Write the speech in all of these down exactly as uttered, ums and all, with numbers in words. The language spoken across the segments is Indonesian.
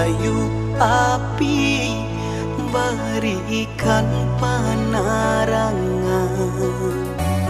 kayu api berikan penerangan.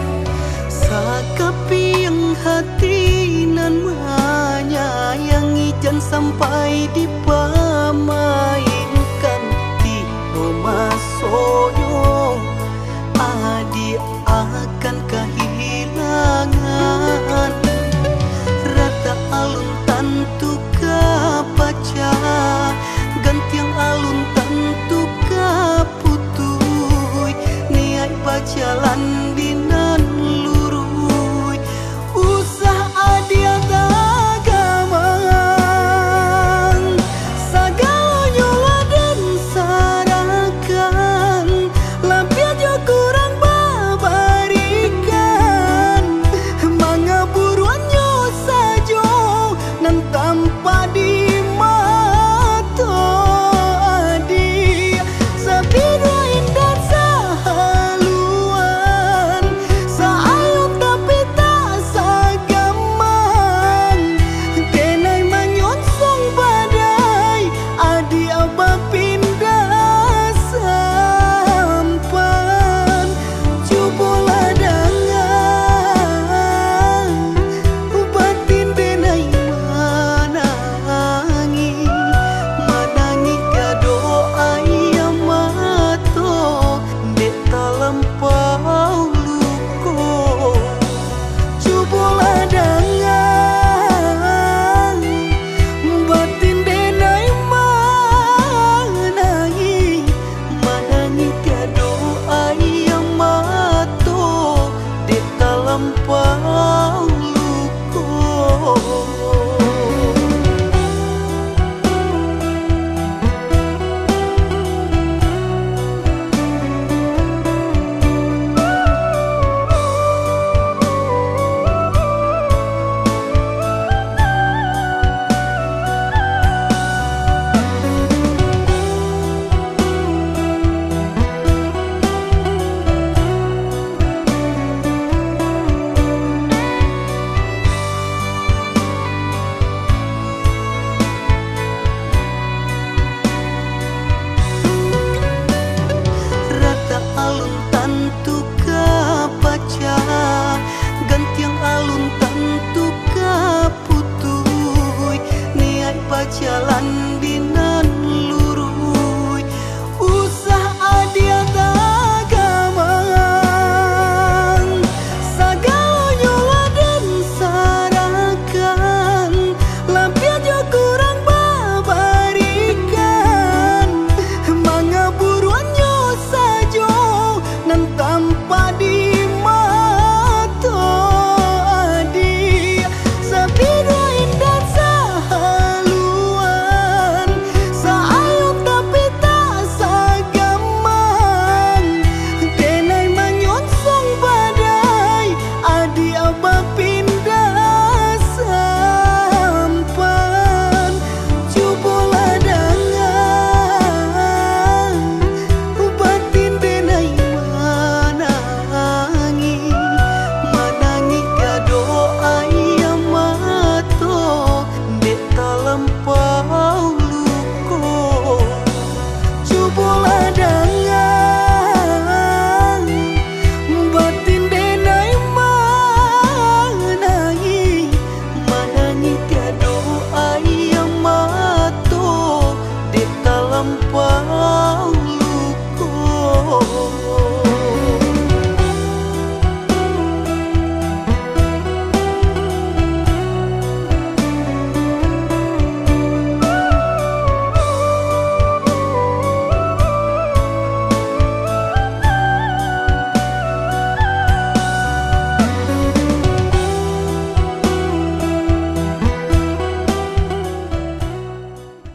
Sakapi yang hati nan menyayangi jan sampai dipamainkan tiba masoyo adi akan kehilangan. Rata alun tantu kapaca gantiang alun tantu kaputui niat bajalan dinan lurui usah adia tagaman sagala nyola dan sarakan lampia jo kurang babarikan mangaburuannya sajo nan tanpa di mata adia sabida indah sahaluan saayun tapi tak sagaman kenai manyonsong badai adi aba pindah sampan cubola dangan batin denai manangi manangi kado ayam mato dek talampau luko cubola dangan batin denai manangi manangi kado ayam mato dek talampau luko. Rata alun tantu kapaca gantiang alun tantu kaputui niat bajalan